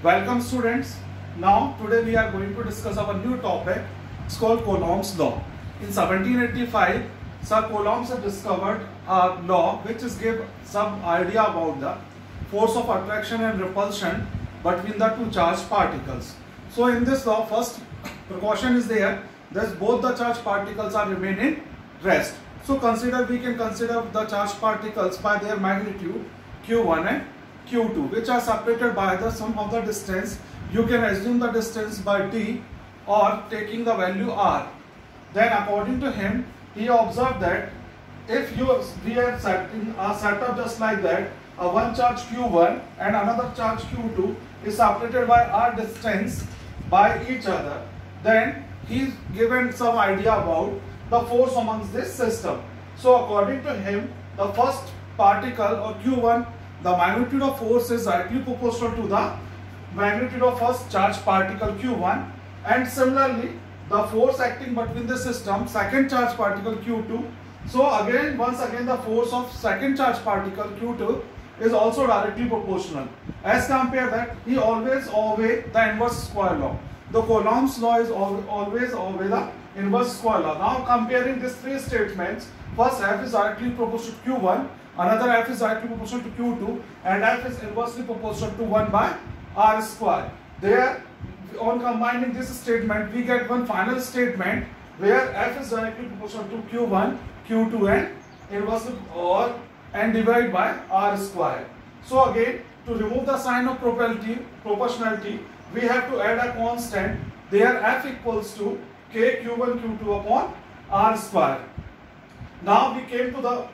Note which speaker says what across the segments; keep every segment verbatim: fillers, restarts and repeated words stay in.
Speaker 1: Welcome students. Now today we are going to discuss our new topic. It's called Coulomb's law. In seventeen eighty-five, Sir Coulomb has discovered a law which is give some idea about the force of attraction and repulsion between the two charged particles. So in this law, first precaution is there that both the charged particles are remain in rest. So consider we can consider the charged particles by their magnitude Q one and Q two, which are separated by the sum of the distance. You can assume the distance by d or taking the value r. Then according to him, he observed that if you we are set in a setup just like that, a one charge Q one and another charge Q two is separated by r distance by each other, then he is given some idea about the force amongst this system. So according to him, the first particle or Q one, the magnitude of force is directly proportional to the magnitude of first charged particle Q one, and similarly the force acting between the system second charged particle Q two. So again once again the force of second charged particle Q two is also directly proportional. As compare that, he always obey the inverse square law. The Coulomb's law is always obey the inverse square law. Now comparing these three statements, first F is directly proportional to Q one, another F is directly proportional to Q two, and F is inversely proportional to one by R square. There, on combining this statement, we get one final statement where F is directly proportional to Q one, Q two, and inversely or and divide by R square. So again, to remove the sign of proportionality, proportionality, we have to add a constant. There F equals to K Q one Q two upon R square. Now we came to the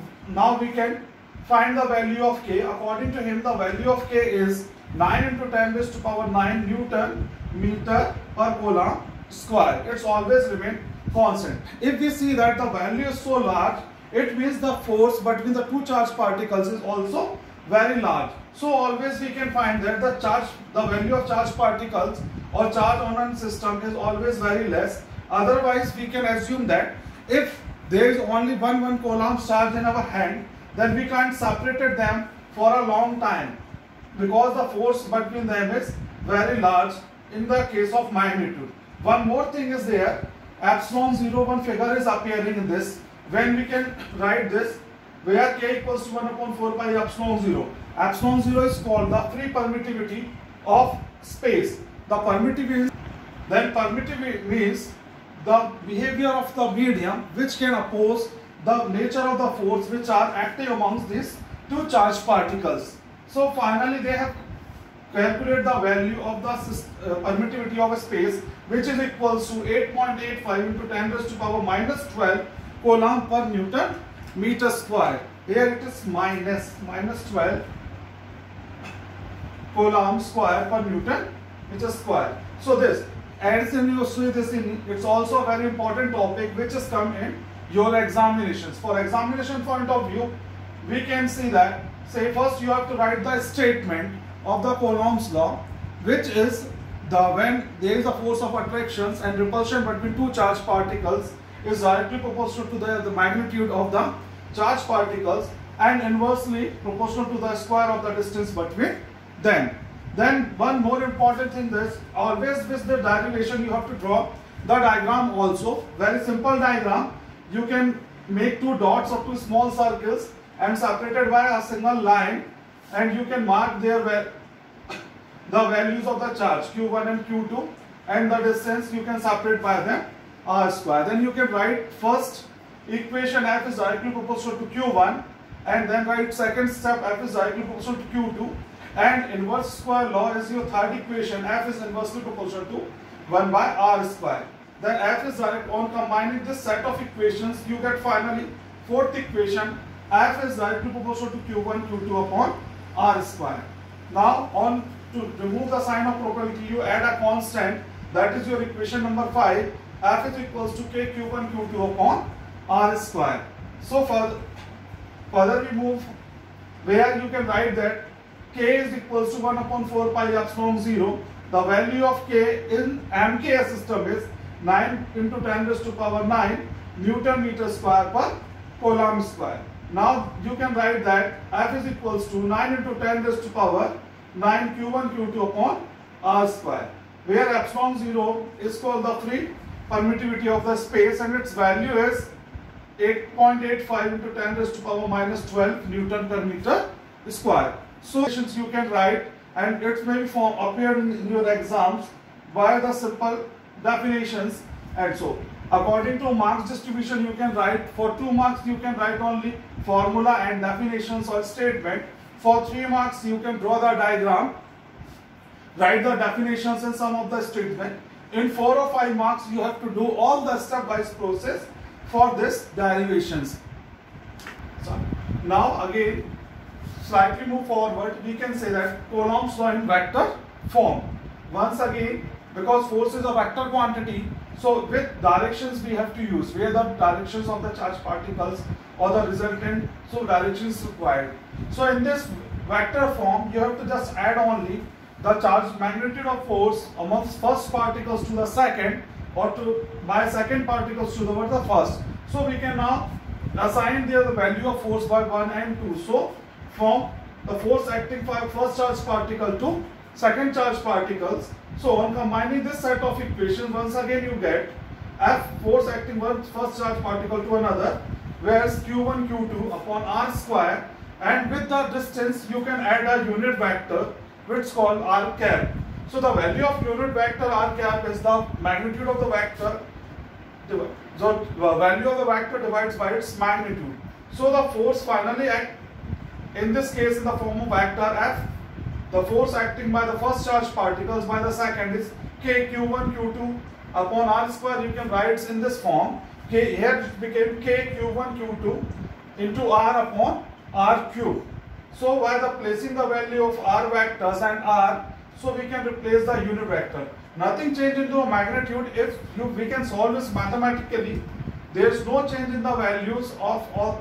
Speaker 1: Now we can find the value of K. According to him, the value of K is nine into ten raised to power nine Newton meter per Coulomb square. It's always remain constant. If we see that the value is so large, it means the force between the two charged particles is also very large. So always we can find that the charge, the value of charged particles or charge on a system is always very less. Otherwise, we can assume that if there is only one one Coulomb charge in our hand, then we can't separate them for a long time because the force between them is very large in the case of magnitude. One more thing is there, epsilon zero one figure is appearing in this. When we can write this, where K equals to one upon four pi epsilon zero. Epsilon zero is called the free permittivity of space. The permittivity, then permittivity means the behavior of the medium which can oppose the nature of the force which are acting amongst these two charged particles. So finally they have calculated the value of the uh, permittivity of a space, which is equals to eight point eight five into ten raised to power minus twelve Coulomb per Newton meter square. Here it is minus minus twelve Coulomb square per Newton meter square. So this, as in you see this in, it's also a very important topic which has come in your examinations. For examination point of view, we can see that, say first you have to write the statement of the Coulomb's law, which is the when there is a force of attractions and repulsion between two charged particles is directly proportional to the, the magnitude of the charged particles and inversely proportional to the square of the distance between them. Then one more important thing is, always with the derivation you have to draw the diagram also. Very simple diagram. You can make two dots or two small circles and separated by a single line, and you can mark their the values of the charge Q one and Q two, and the distance you can separate by them R square. Then you can write first equation F is directly proportional to Q one, and then write second step F is directly proportional to Q two, and inverse square law is your third equation. F is inversely proportional to one by R square. Then F is direct, on combining this set of equations you get finally fourth equation, F is directly proportional to Q one Q two upon R square. Now on to remove the sign of probability, you add a constant, that is your equation number five. F is equals to K Q one Q two upon R square. So further, further we move where you can write that K is equals to one upon four pi epsilon zero. The value of K in M K S system is nine into ten raised to power nine Newton meter square per Coulomb square. Now you can write that F is equals to nine into ten raised to power nine q one q two upon r square, where epsilon zero is called the free permittivity of the space and its value is eight point eight five into ten raised to power minus twelve Newton per meter square. So you can write, and it may be form appear in your exams by the simple definitions. And so according to marks distribution, you can write for two marks you can write only formula and definitions or statement. For three marks you can draw the diagram, write the definitions and some of the statement. In four or five marks you have to do all the step-wise process for this derivations. So now again, slightly move forward, we can say that Coulomb's law in vector form. Once again, because force is a vector quantity, so with directions we have to use, where the directions of the charged particles or the resultant, so directions required. So in this vector form, you have to just add only the charge magnitude of force amongst first particles to the second, or to by second particles to the, the first. So we can now assign there the value of force by one and two. So from the force acting by first charge particle to second charge particles. So on combining this set of equations, once again you get F force acting one first charge particle to another, whereas q one q two upon r square, and with the distance you can add a unit vector which is called r cap. So the value of unit vector r cap is the magnitude of the vector, so the value of the vector divides by its magnitude. So the force finally act in this case in the form of vector F. The force acting by the first charge particles by the second is k q one q two upon r square. You can write in this form. K here it became k q one q two into r upon r cube. So by the placing the value of r vectors and r, so we can replace the unit vector. Nothing change into a magnitude. If you, we can solve this mathematically, there is no change in the values of, of,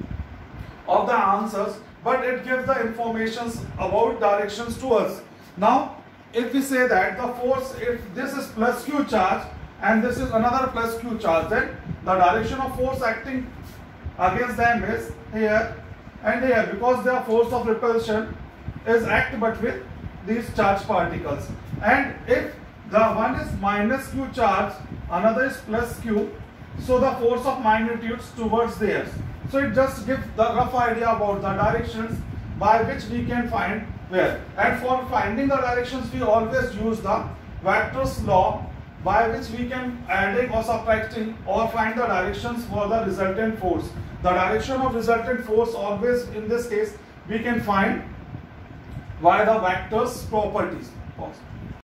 Speaker 1: of the answers, but it gives the informations about directions to us. Now, if we say that the force, if this is plus q charge and this is another plus q charge, then the direction of force acting against them is here and here, because their force of repulsion is act but with these charged particles. And if the one is minus q charge, another is plus q, so the force of magnitudes towards theirs. So it just gives the rough idea about the directions by which we can find where. And for finding the directions, we always use the vectors law, by which we can adding or subtracting or find the directions for the resultant force. The direction of resultant force always in this case we can find via the vectors properties.